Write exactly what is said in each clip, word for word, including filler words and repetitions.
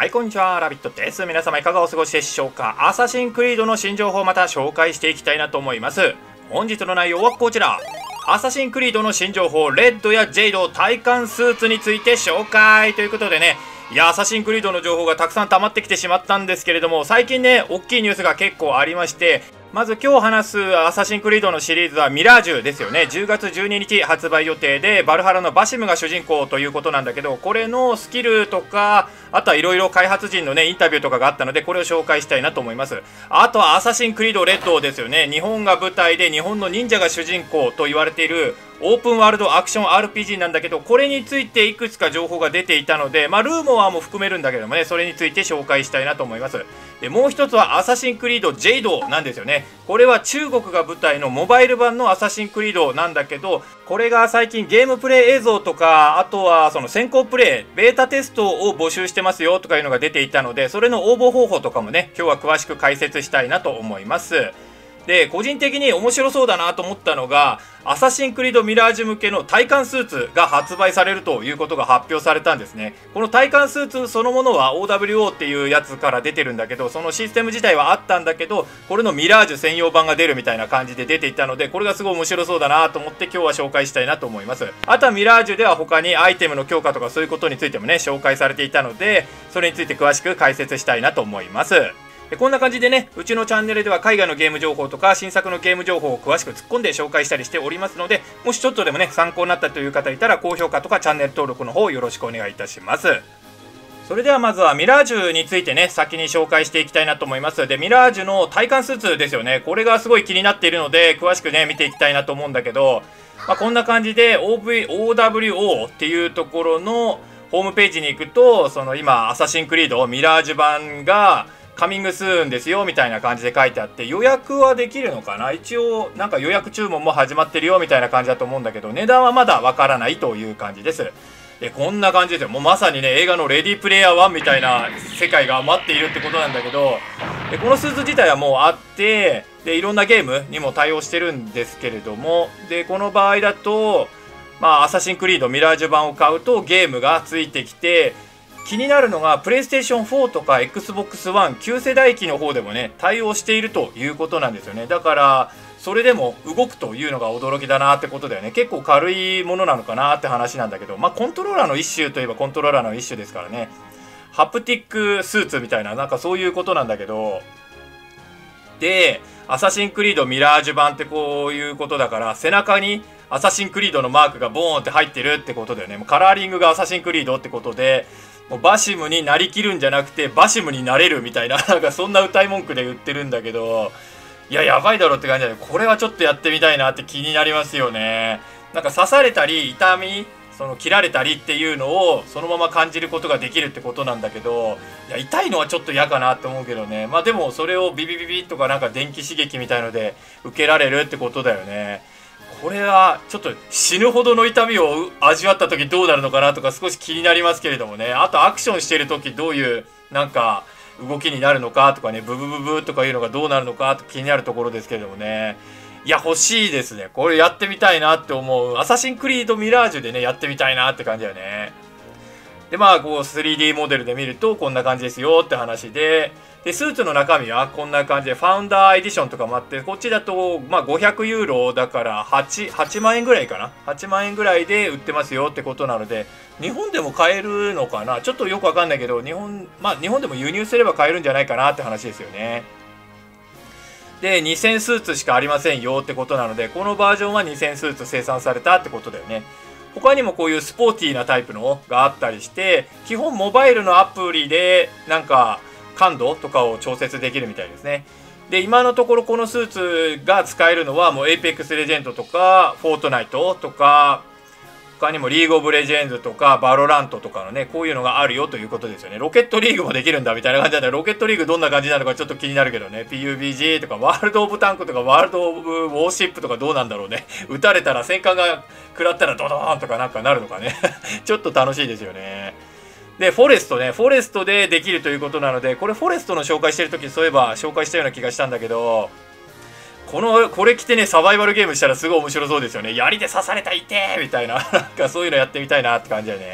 はい、こんにちは。ラビットです。皆様いかがお過ごしでしょうか。アサシンクリードの新情報をまた紹介していきたいなと思います。本日の内容はこちら。アサシンクリードの新情報、レッドやジェイド、体感スーツについて紹介ということでね、いや、アサシンクリードの情報がたくさん溜まってきてしまったんですけれども、最近ね、大きいニュースが結構ありまして、まず今日話すアサシンクリードのシリーズはミラージュですよね。じゅうがつじゅうににち発売予定で、バルハラのバシムが主人公ということなんだけど、これのスキルとか、あとはいろいろ開発陣のね、インタビューとかがあったので、これを紹介したいなと思います。あとはアサシンクリードレッドですよね。日本が舞台で日本の忍者が主人公と言われているオープンワールドアクション アールピージー なんだけど、これについていくつか情報が出ていたので、まあルーモアも含めるんだけどもね、それについて紹介したいなと思います。で、もう一つはアサシンクリードジェイドなんですよね。これは中国が舞台のモバイル版のアサシンクリードなんだけど、これが最近ゲームプレイ映像とか、あとはその先行プレイ、ベータテストを募集してますよとかいうのが出ていたので、それの応募方法とかもね、今日は詳しく解説したいなと思います。で、個人的に面白そうだなと思ったのが、アサシンクリードミラージュ向けの体感スーツが発売されるということが発表されたんですね。この体感スーツそのものは オーダブリューオー っていうやつから出てるんだけど、そのシステム自体はあったんだけど、これのミラージュ専用版が出るみたいな感じで出ていたので、これがすごい面白そうだなと思って今日は紹介したいなと思います。あとはミラージュでは他にアイテムの強化とかそういうことについてもね、紹介されていたので、それについて詳しく解説したいなと思います。でこんな感じでね、うちのチャンネルでは海外のゲーム情報とか新作のゲーム情報を詳しく突っ込んで紹介したりしておりますので、もしちょっとでもね、参考になったという方いたら高評価とかチャンネル登録の方よろしくお願いいたします。それではまずはミラージュについてね、先に紹介していきたいなと思います。で、ミラージュの体感スーツですよね。これがすごい気になっているので、詳しくね、見ていきたいなと思うんだけど、まあ、こんな感じで オーブイ オーダブリューオー っていうところのホームページに行くと、その今、アサシンクリードミラージュ版がカミングスーンですよみたいな感じで書いてあって、予約はできるのかな。一応なんか予約注文も始まってるよみたいな感じだと思うんだけど、値段はまだわからないという感じです。でこんな感じですよ。もうまさにね、映画のレディープレイヤーワンみたいな世界が待っているってことなんだけど、でこのスーツ自体はもうあって、でいろんなゲームにも対応してるんですけれども、でこの場合だとまあアサシンクリードミラージュ版を買うとゲームがついてきて、気になるのがプレイステーションフォーとか エックスボックスワン 旧世代機の方でもね対応しているということなんですよね。だからそれでも動くというのが驚きだなってことだよね。結構軽いものなのかなって話なんだけど、まあコントローラーの一種といえばコントローラーの一種ですからね。ハプティックスーツみたいな、なんかそういうことなんだけど、でアサシンクリードミラージュ版ってこういうことだから、背中にアサシンクリードのマークがボーンって入ってるってことだよね。もうカラーリングがアサシンクリードってことで、もうバシムになりきるんじゃなくてバシムになれるみたいな、なんかそんな歌い文句で言ってるんだけど、いややばいだろって感じだよ。これはちょっとやってみたいなって気になりますよね。なんか刺されたり痛み、その切られたりっていうのをそのまま感じることができるってことなんだけど、いや痛いのはちょっと嫌かなって思うけどね。まあでもそれをビビビビとかなんか電気刺激みたいので受けられるってことだよね。これはちょっと死ぬほどの痛みを味わった時どうなるのかなとか少し気になりますけれどもね。あとアクションしてる時どういうなんか動きになるのかとかね、ブブブブとかいうのがどうなるのかと気になるところですけれどもね。いや欲しいですね。これやってみたいなって思う。アサシンクリードミラージュでねやってみたいなって感じだよね。でまあこう スリーディー モデルで見るとこんな感じですよって話で、でスーツの中身はこんな感じでファウンダーエディションとかもあって、こっちだとまあごひゃくユーロだから 8, はちまんえんぐらいかな、はちまんえんぐらいで売ってますよってことなので、日本でも買えるのかな、ちょっとよくわかんないけど、日本まあ日本でも輸入すれば買えるんじゃないかなって話ですよね。でにせんスーツしかありませんよってことなので、このバージョンはにせんスーツ生産されたってことだよね。他にもこういうスポーティーなタイプのがあったりして、基本モバイルのアプリでなんか感度とかを調節できるみたいですね。で今のところこのスーツが使えるのはもう エイペックス レジェンドとかフォートナイトとか、他にもリーグオブレジェンズとかバロラントとかのね、こういうのがあるよということですよね。ロケットリーグもできるんだみたいな感じなんで、ロケットリーグどんな感じなのかちょっと気になるけどね。 ピーユービージー とかワールドオブタンクとかワールドオブウォーシップとかどうなんだろうね。撃たれたら戦艦が食らったらドドーンとかなんかなるのかねちょっと楽しいですよね。でフォレストね、フォレストでできるということなので、これフォレストの紹介してる時そういえば紹介したような気がしたんだけど、このこれ着てねサバイバルゲームしたらすごい面白そうですよね。槍で刺されたいてーみたいななんかそういうのやってみたいなって感じだよね。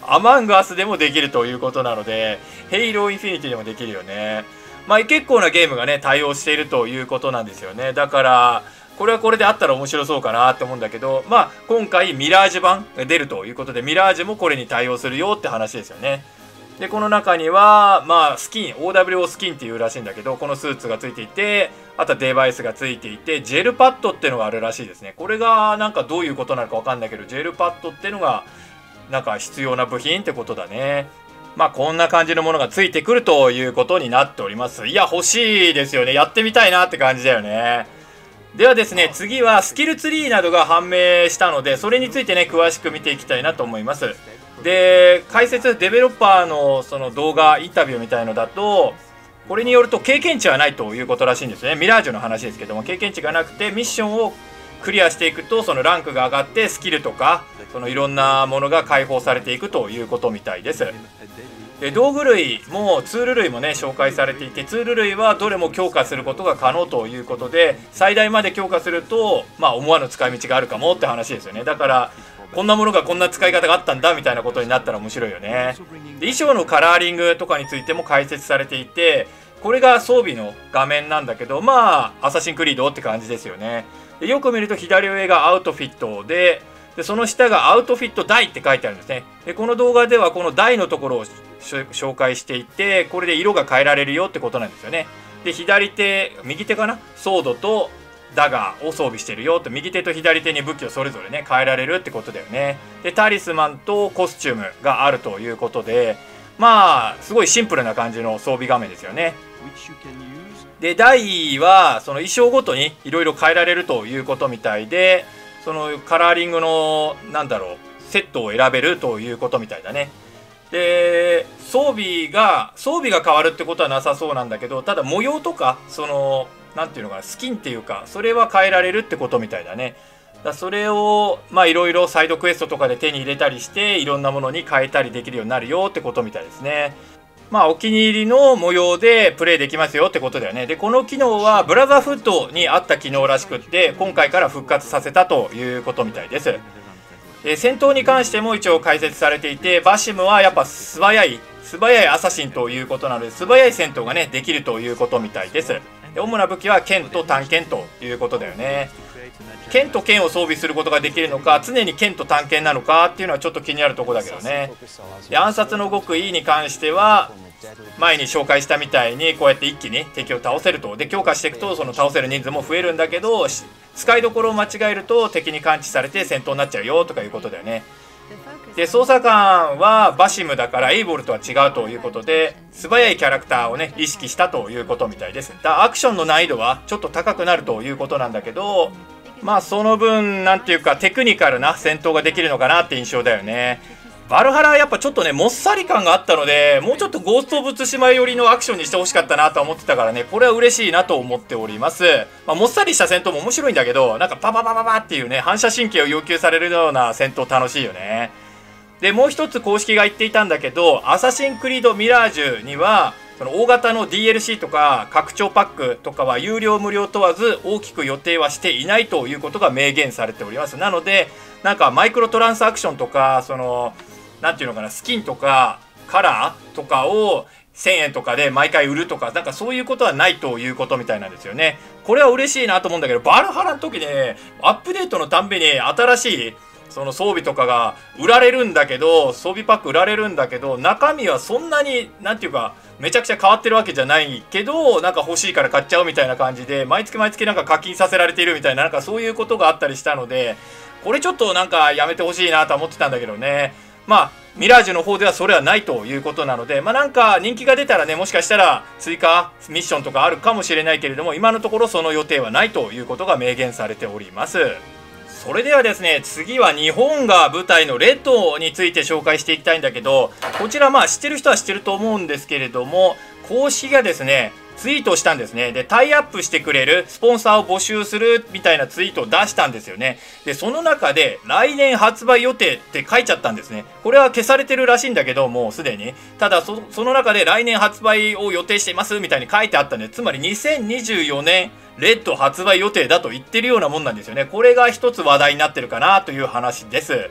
アマングアスでもできるということなので、ヘイローインフィニティでもできるよね。まあ結構なゲームがね、対応しているということなんですよね。だから、これはこれであったら面白そうかなって思うんだけど、まあ今回ミラージュ版が出るということで、ミラージュもこれに対応するよって話ですよね。で、この中には、まあスキン、オーダブリューオー スキンっていうらしいんだけど、このスーツがついていて、あとはデバイスがついていて、ジェルパッドっていうのがあるらしいですね。これがなんかどういうことなのかわかんないけど、ジェルパッドっていうのがなんか必要な部品ってことだね。まあこんな感じのものがついてくるということになっております。いや、欲しいですよね。やってみたいなって感じだよね。ではですね、次はスキルツリーなどが判明したので、それについてね、詳しく見ていきたいなと思います。で、解説、デベロッパーのその動画、インタビューみたいのだと、これによると経験値はないということらしいんですね。ミラージュの話ですけども、経験値がなくてミッションをクリアしていくと、そのランクが上がってスキルとか、そのいろんなものが解放されていくということみたいです。で、道具類もツール類もね紹介されていて、ツール類はどれも強化することが可能ということで、最大まで強化するとまあ思わぬ使い道があるかもって話ですよね。だからこんなものがこんな使い方があったんだみたいなことになったら面白いよね。で、衣装のカラーリングとかについても解説されていて、これが装備の画面なんだけど、まあアサシンクリードって感じですよね。で、よく見ると左上がアウトフィットで、でその下がアウトフィット台って書いてあるんですね。で、この動画ではこの台のところを紹介していて、これで色が変えられるよってことなんですよね。で、左手、右手かな、ソードとダガーを装備してるよと、右手と左手に武器をそれぞれね変えられるってことだよね。で、タリスマンとコスチュームがあるということで、まあすごいシンプルな感じの装備画面ですよね。で、台はその衣装ごとにいろいろ変えられるということみたいで、そのカラーリングのなんだろうセットを選べるということみたいだね。で、装備が装備が変わるってことはなさそうなんだけど、ただ模様とかそのなんていうのかな、スキンっていうかそれは変えられるってことみたいだね。だそれをまあいろいろサイドクエストとかで手に入れたりしていろんなものに変えたりできるようになるよってことみたいですね。まあお気に入りの模様でプレイできますよってことだよね。で、この機能はブラザーフットにあった機能らしくって、今回から復活させたということみたいです。で、戦闘に関しても一応解説されていて、バシムはやっぱ素早い素早いアサシンということなので、素早い戦闘がねできるということみたいです。で、主な武器は剣と短剣ということだよね。剣と剣を装備することができるのか、常に剣と短剣なのかっていうのはちょっと気になるところだけどね。で、暗殺の極意に関しては前に紹介したみたいにこうやって一気に敵を倒せると。で、強化していくとその倒せる人数も増えるんだけど、使いどころを間違えると敵に感知されて戦闘になっちゃうよとかいうことだよね。で、操作感はバシムだからエイボルとは違うということで、素早いキャラクターをね意識したということみたいです。だアクションの難易度はちょっと高くなるということなんだけど、まあその分なんていうかテクニカルな戦闘ができるのかなって印象だよね。バルハラはやっぱちょっとねもっさり感があったので、もうちょっとゴースト・オブ・ツシマ寄りのアクションにしてほしかったなと思ってたからね、これは嬉しいなと思っております。まあ、もっさりした戦闘も面白いんだけど、なんかパパパパパっていうね反射神経を要求されるような戦闘楽しいよね。で、もう一つ公式が言っていたんだけど、アサシンクリードミラージュにはその大型の ディーエルシー とか拡張パックとかは有料無料問わず大きく予定はしていないということが明言されております。なのでなんかマイクロトランスアクションとか、そのなんていうのかな、スキンとかカラーとかをせんえんとかで毎回売るとか、なんかそういうことはないということみたいなんですよね。これは嬉しいなと思うんだけど、バルハラの時ねアップデートのたんびに新しいその装備とかが売られるんだけど、装備パック売られるんだけど、中身はそんなになんていうかめちゃくちゃ変わってるわけじゃないけど、なんか欲しいから買っちゃうみたいな感じで毎月毎月なんか課金させられているみたいな、なんかそういうことがあったりしたので、これちょっとなんかやめてほしいなと思ってたんだけどね。まあミラージュの方ではそれはないということなので、まあなんか人気が出たらねもしかしたら追加ミッションとかあるかもしれないけれども、今のところその予定はないということが明言されております。それではですね、次は日本が舞台のレッドについて紹介していきたいんだけど、こちらまあ知ってる人は知ってると思うんですけれども、公式がですねツイートしたんですね。で、タイアップしてくれるスポンサーを募集するみたいなツイートを出したんですよね。で、その中で来年発売予定って書いちゃったんですね。これは消されてるらしいんだけど、もうすでに。ただそ、その中で来年発売を予定していますみたいに書いてあったんで、つまりにせんにじゅうよねんレッド発売予定だと言ってるようなもんなんですよね。これが一つ話題になってるかなという話です。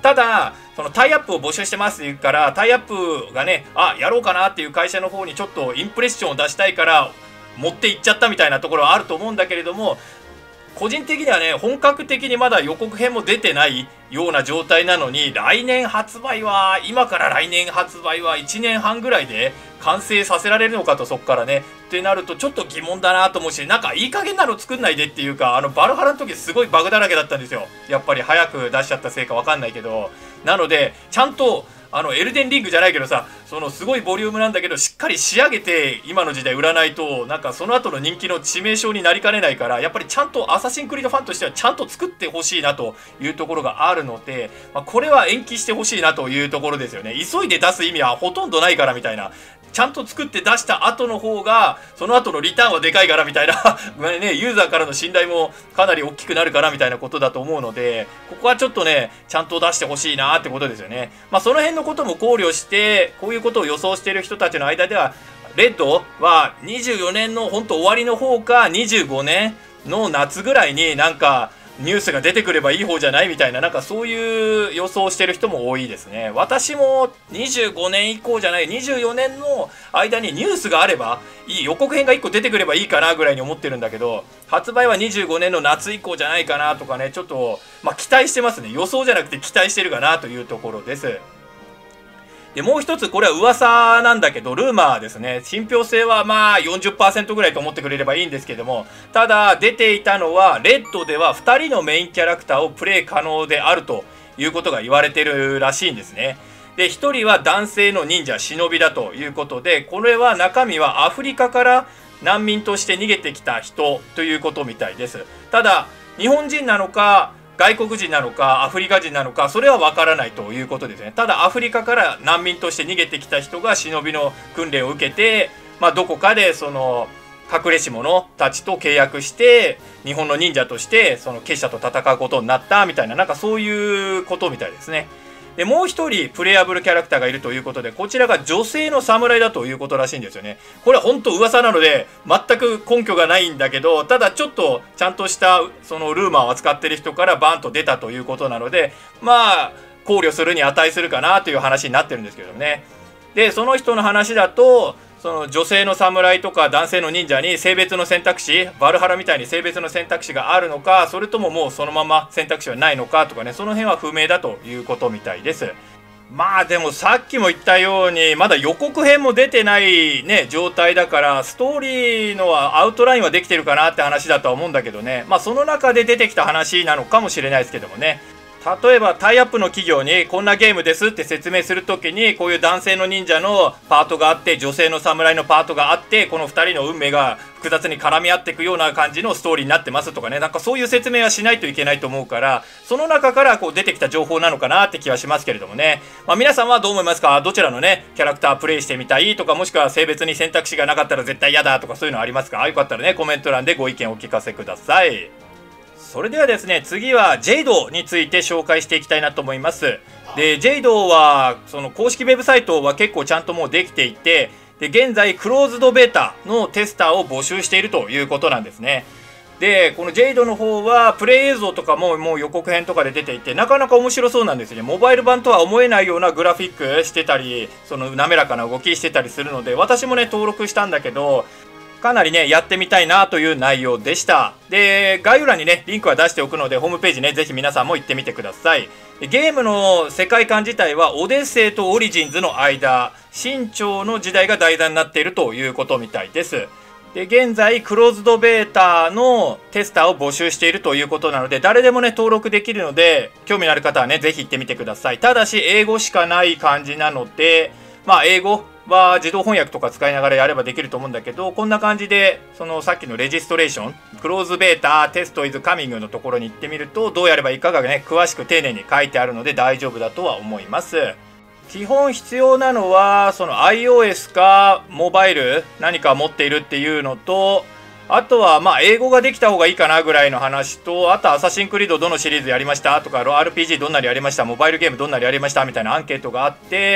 ただそのタイアップを募集してますって言うから、タイアップがね、あ、やろうかなっていう会社の方にちょっとインプレッションを出したいから持っていっちゃったみたいなところはあると思うんだけれども、個人的にはね、本格的にまだ予告編も出てないような状態なのに、来年発売は、今から来年発売はいちねんはんぐらいで完成させられるのかと、そっからね。ってなるとちょっと疑問だなと思うし、なんかいい加減なの作んないでっていうか、あのバルハラの時すごいバグだらけだったんですよ。やっぱり早く出しちゃったせいかわかんないけど。なので、ちゃんと、あのエルデンリングじゃないけどさ、そのすごいボリュームなんだけどしっかり仕上げて今の時代売らないと、なんかその後の人気の致命傷になりかねないから、やっぱりちゃんとアサシンクリードファンとしてはちゃんと作ってほしいなというところがあるので、まあ、これは延期してほしいなというところですよね。急いで出す意味はほとんどないからみたいな。ちゃんと作って出した後の方がその後のリターンはでかいからみたいなね、ユーザーからの信頼もかなり大きくなるからみたいなことだと思うので、ここはちょっとねちゃんと出してほしいなってことですよね。まあその辺のことも考慮して、こういうことを予想している人たちの間では、レッドはにじゅうよねんの本当終わりの方かにじゅうごねんの夏ぐらいになんかニュースが出てくればいい方じゃないみたいな、なんかそういう予想をしてる人も多いですね。私もにじゅうごねん以降じゃないにじゅうよねんの間にニュースがあればいい、予告編がいっこ出てくればいいかなぐらいに思ってるんだけど、発売はにじゅうごねんの夏以降じゃないかなとかね、ちょっとまあ期待してますね。予想じゃなくて期待してるかなというところです。で、もう一つ、これは噂なんだけど、ルーマーですね。信憑性はまあ よんじゅっパーセント ぐらいと思ってくれればいいんですけども、ただ出ていたのは、レッドではふたりのメインキャラクターをプレイ可能であるということが言われてるらしいんですね。で、ひとりは男性の忍者、忍びだということで、これは中身はアフリカから難民として逃げてきた人ということみたいです。ただ、日本人なのか、外国人なのかアフリカ人なのか、それは分からないということですね。ただアフリカから難民として逃げてきた人が忍びの訓練を受けて、まあ、どこかでその隠れし者たちと契約して日本の忍者としてその結社と戦うことになったみたいな、なんかそういうことみたいですね。で、もう一人プレイアブルキャラクターがいるということで、こちらが女性の侍だということらしいんですよね。これは本当噂なので全く根拠がないんだけど、ただちょっとちゃんとしたそのルーマーを扱ってる人からバンと出たということなので、まあ考慮するに値するかなという話になってるんですけどね。で、その人の話だと、その女性の侍とか男性の忍者に性別の選択肢、バルハラみたいに性別の選択肢があるのか、それとももうそのまま選択肢はないのかとかね、その辺は不明だということみたいです。まあでもさっきも言ったように、まだ予告編も出てないね状態だから、ストーリーのアウトラインはできてるかなって話だとは思うんだけどね。まあその中で出てきた話なのかもしれないですけどもね。例えばタイアップの企業にこんなゲームですって説明するときに、こういう男性の忍者のパートがあって女性の侍のパートがあって、このふたりの運命が複雑に絡み合っていくような感じのストーリーになってますとかね、なんかそういう説明はしないといけないと思うから、その中からこう出てきた情報なのかなって気はしますけれどもね。まあ、皆さんはどう思いますか？どちらのねキャラクタープレイしてみたいとか、もしくは性別に選択肢がなかったら絶対嫌だとか、そういうのありますか？よかったらねコメント欄でご意見をお聞かせください。それではですね、次はジェイドについて紹介していきたいなと思います。で、ジェイドはその公式ウェブサイトは結構ちゃんともうできていて、で現在クローズドベータのテスターを募集しているということなんですね。で、このジェイドの方はプレイ映像とかももう予告編とかで出ていて、なかなか面白そうなんですね。モバイル版とは思えないようなグラフィックしてたり、その滑らかな動きしてたりするので、私もね登録したんだけど、かなりねやってみたいなという内容でした。で、概要欄にねリンクは出しておくので、ホームページねぜひ皆さんも行ってみてください。ゲームの世界観自体はオデッセイとオリジンズの間、清朝の時代が題材になっているということみたいです。で、現在クローズドベータのテスターを募集しているということなので、誰でもね登録できるので、興味のある方はねぜひ行ってみてください。ただし英語しかない感じなので、まあ英語は自動翻訳とか使いながらやればできると思うんだけど、こんな感じでそのさっきのレジストレーション、クローズベータテストイズカミングのところに行ってみると、どうやればいいかがね詳しく丁寧に書いてあるので大丈夫だとは思います。基本必要なのはその iOS かモバイル何か持っているっていうのと、あとはまあ英語ができた方がいいかなぐらいの話と、あとアサシンクリードどのシリーズやりましたとか、 アールピージー どんなにやりました、モバイルゲームどんなにやりましたみたいなアンケートがあって、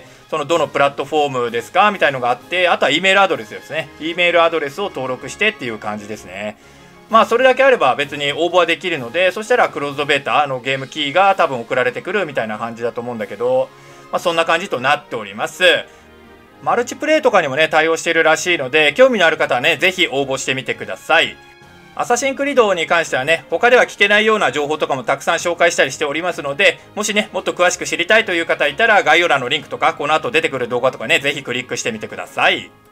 そのどのプラットフォームですかみたいのがあって、あとは E メールアドレスですね。 E メールアドレスを登録してっていう感じですね。 まあそれだけあれば別に応募はできるので、そしたらクローズドベータのゲームキーが多分送られてくるみたいな感じだと思うんだけど、まあそんな感じとなっております。マルチプレイとかにもね対応しているらしいので、興味のある方はねぜひ応募してみてください。アサシンクリードに関してはね、他では聞けないような情報とかもたくさん紹介したりしておりますので、もしねもっと詳しく知りたいという方いたら、概要欄のリンクとかこの後出てくる動画とかねぜひクリックしてみてください。